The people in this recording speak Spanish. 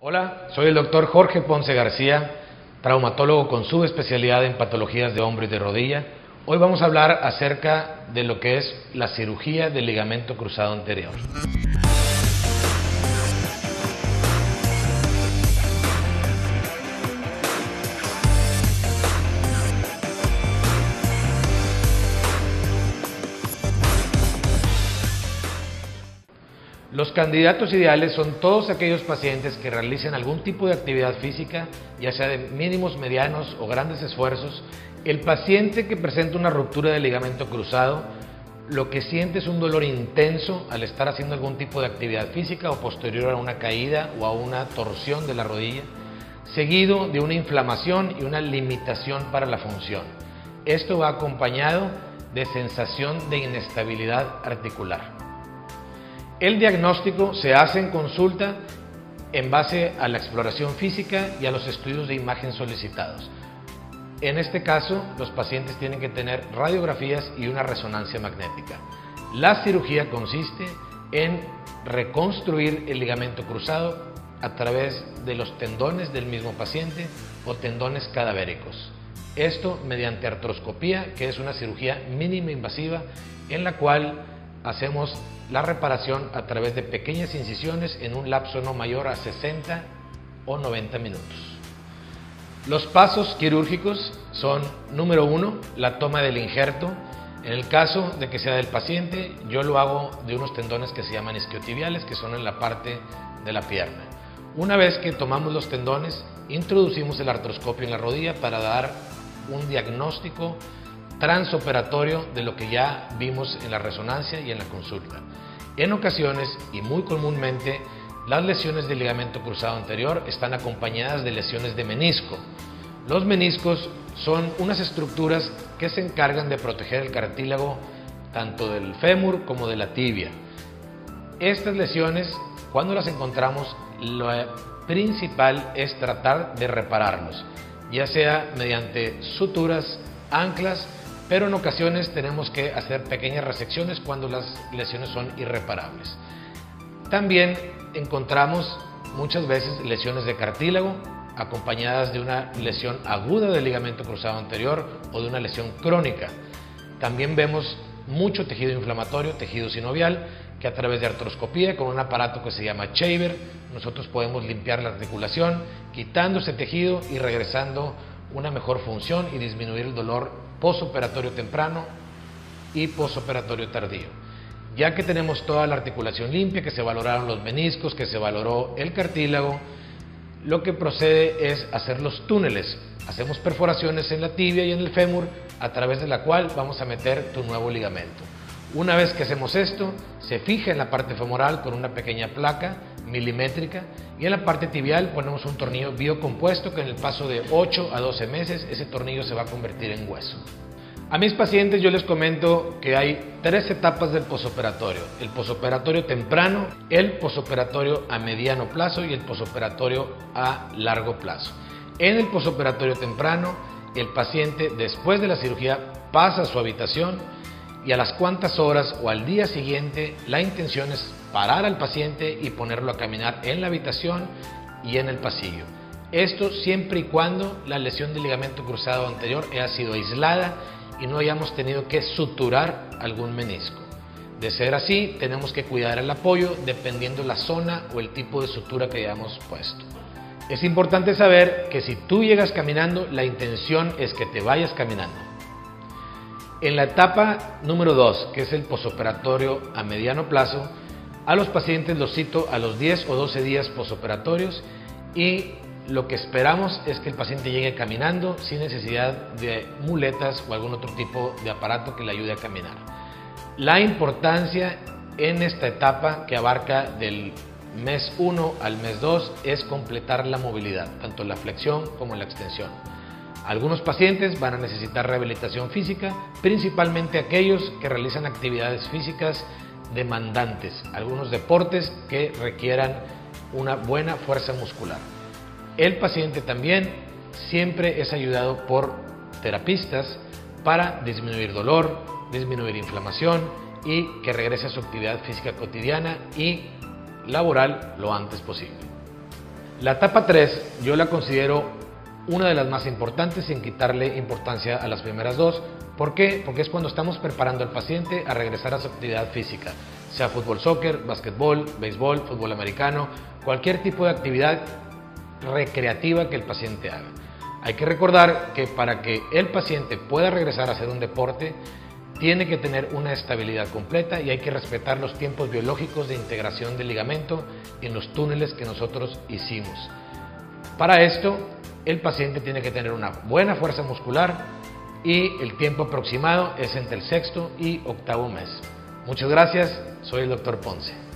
Hola, soy el doctor Jorge Ponce García, traumatólogo con subespecialidad en patologías de hombro y de rodilla. Hoy vamos a hablar acerca de lo que es la cirugía del ligamento cruzado anterior. Los candidatos ideales son todos aquellos pacientes que realicen algún tipo de actividad física, ya sea de mínimos, medianos o grandes esfuerzos. El paciente que presenta una ruptura del ligamento cruzado, lo que siente es un dolor intenso al estar haciendo algún tipo de actividad física o posterior a una caída o a una torsión de la rodilla, seguido de una inflamación y una limitación para la función. Esto va acompañado de sensación de inestabilidad articular. El diagnóstico se hace en consulta en base a la exploración física y a los estudios de imagen solicitados. En este caso, los pacientes tienen que tener radiografías y una resonancia magnética. La cirugía consiste en reconstruir el ligamento cruzado a través de los tendones del mismo paciente o tendones cadavéricos. Esto mediante artroscopía, que es una cirugía mínima invasiva en la cual hacemos la reparación a través de pequeñas incisiones en un lapso no mayor a 60 o 90 minutos. Los pasos quirúrgicos son: número 1, la toma del injerto. En el caso de que sea del paciente, yo lo hago de unos tendones que se llaman isquiotibiales, que son en la parte de la pierna. Una vez que tomamos los tendones, introducimos el artroscopio en la rodilla para dar un diagnóstico transoperatorio de lo que ya vimos en la resonancia y en la consulta. En ocasiones, y muy comúnmente, las lesiones del ligamento cruzado anterior están acompañadas de lesiones de menisco. Los meniscos son unas estructuras que se encargan de proteger el cartílago tanto del fémur como de la tibia. Estas lesiones, cuando las encontramos, lo principal es tratar de repararlos, ya sea mediante suturas, anclas, pero en ocasiones tenemos que hacer pequeñas resecciones cuando las lesiones son irreparables. También encontramos muchas veces lesiones de cartílago acompañadas de una lesión aguda del ligamento cruzado anterior o de una lesión crónica. También vemos mucho tejido inflamatorio, tejido sinovial, que a través de artroscopía con un aparato que se llama Shaver, nosotros podemos limpiar la articulación, quitando ese tejido y regresando una mejor función y disminuir el dolor posoperatorio temprano y posoperatorio tardío. Ya que tenemos toda la articulación limpia, que se valoraron los meniscos, que se valoró el cartílago, lo que procede es hacer los túneles. Hacemos perforaciones en la tibia y en el fémur, a través de la cual vamos a meter tu nuevo ligamento. Una vez que hacemos esto, se fija en la parte femoral con una pequeña placa milimétrica, y en la parte tibial ponemos un tornillo biocompuesto que en el paso de 8 a 12 meses ese tornillo se va a convertir en hueso. A mis pacientes yo les comento que hay 3 etapas del posoperatorio: el posoperatorio temprano, el posoperatorio a mediano plazo y el posoperatorio a largo plazo. En el posoperatorio temprano, el paciente después de la cirugía pasa a su habitación y a las cuantas horas o al día siguiente la intención es parar al paciente y ponerlo a caminar en la habitación y en el pasillo. Esto siempre y cuando la lesión del ligamento cruzado anterior haya sido aislada y no hayamos tenido que suturar algún menisco. De ser así, tenemos que cuidar el apoyo dependiendo la zona o el tipo de sutura que hayamos puesto. Es importante saber que si tú llegas caminando, la intención es que te vayas caminando. En la etapa número 2, que es el posoperatorio a mediano plazo, a los pacientes los cito a los 10 o 12 días posoperatorios y lo que esperamos es que el paciente llegue caminando sin necesidad de muletas o algún otro tipo de aparato que le ayude a caminar. La importancia en esta etapa, que abarca del mes 1 al mes 2, es completar la movilidad, tanto la flexión como la extensión. Algunos pacientes van a necesitar rehabilitación física, principalmente aquellos que realizan actividades físicas demandantes, algunos deportes que requieran una buena fuerza muscular. El paciente también siempre es ayudado por terapistas para disminuir dolor, disminuir inflamación y que regrese a su actividad física cotidiana y laboral lo antes posible. La etapa 3 yo la considero una de las más importantes sin quitarle importancia a las primeras dos. ¿Por qué? Porque es cuando estamos preparando al paciente a regresar a su actividad física, sea fútbol, soccer, básquetbol, béisbol, fútbol americano, cualquier tipo de actividad recreativa que el paciente haga. Hay que recordar que para que el paciente pueda regresar a hacer un deporte, tiene que tener una estabilidad completa y hay que respetar los tiempos biológicos de integración del ligamento en los túneles que nosotros hicimos. Para esto, el paciente tiene que tener una buena fuerza muscular y el tiempo aproximado es entre el 6º y 8º mes. Muchas gracias, soy el Dr. Ponce.